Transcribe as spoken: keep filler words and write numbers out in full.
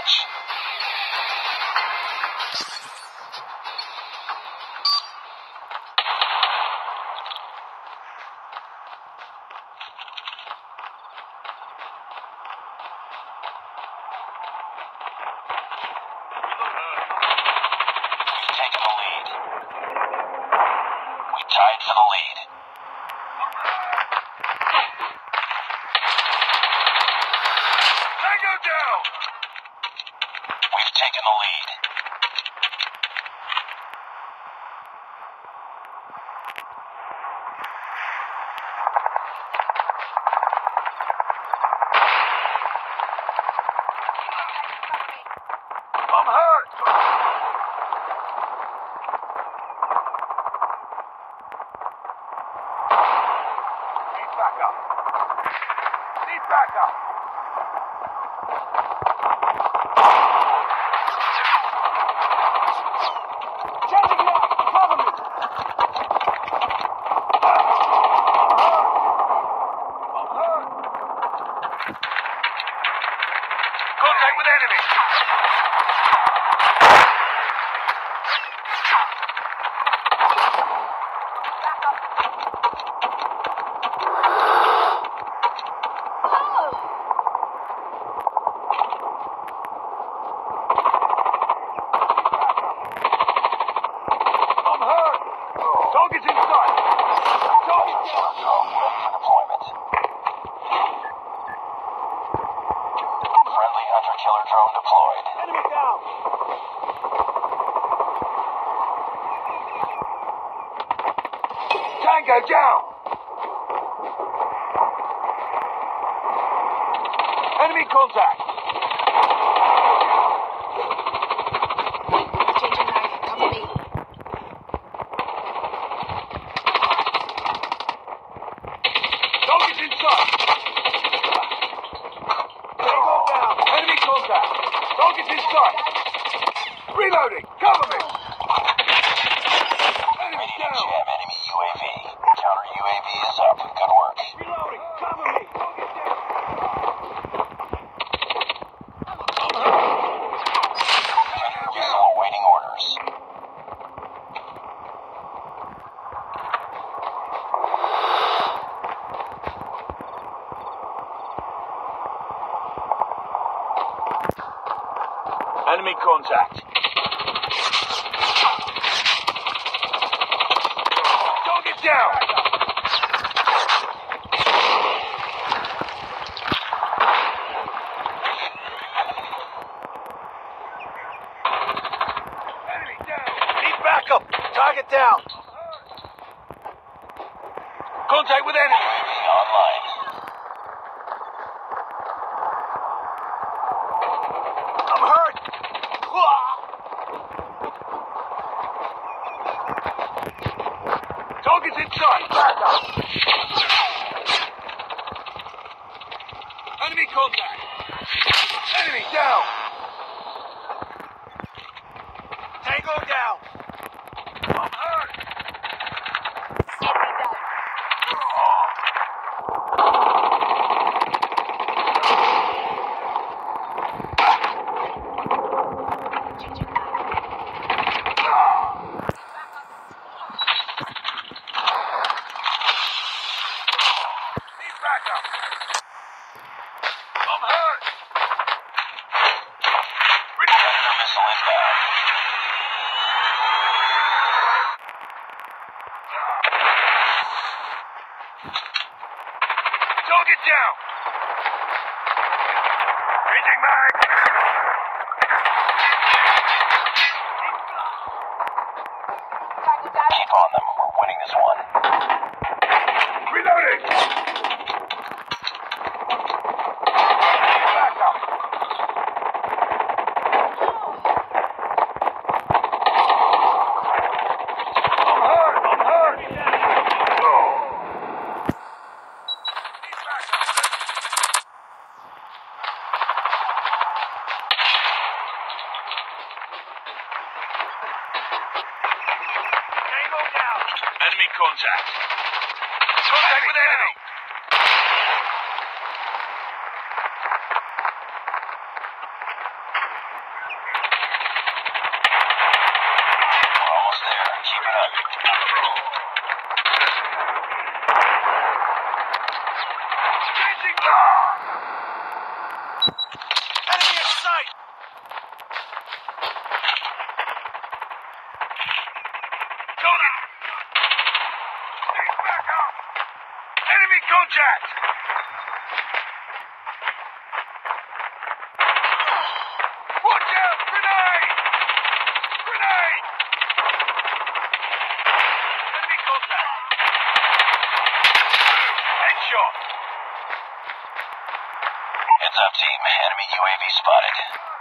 match. We've taken the lead. We tied for the lead. Tango down! We've taken the lead. I'm hurt! Need backup. Need backup. Changing now! Cover me! I'm hurt! Contact with enemy! I'm hurt! Target's in sight! Target down! Drone ready for deployment. Friendly hunter-killer drone deployed. Enemy down! Tango down! Enemy contact! Changing mag. Cover me. Target's in sight! Tango down! Enemy contact! Target's in sight! Reloading! Cover me! Enemy Ready to down! jam enemy U A V. Counter U A V is up. Good work. Reloading! Cover me! Target down! I'm hurt! Friendly missile awaiting orders. Enemy contact. Target down! Enemy down! Need backup! Target down! Contact with enemy! U A V online. I'm hurt! Target's in sight! Back up! Enemy contact! Enemy down! Tango down! I'm hurt! Enemy down. Changing mag. Need backup! I'm hurt! Predator missile inbound. Target down! Changing mag! Tango down. Keep on them. We're winning this one. Reloading! Backup! I'm hurt! I'm hurt! Need backup! Tango down! Enemy contact! Contact with enemy! Enemy in sight! Target! Stay back up! Enemy contact! Watch out! Grenade! Grenade! Enemy contact! Headshot! Heads up, team. Enemy U A V spotted.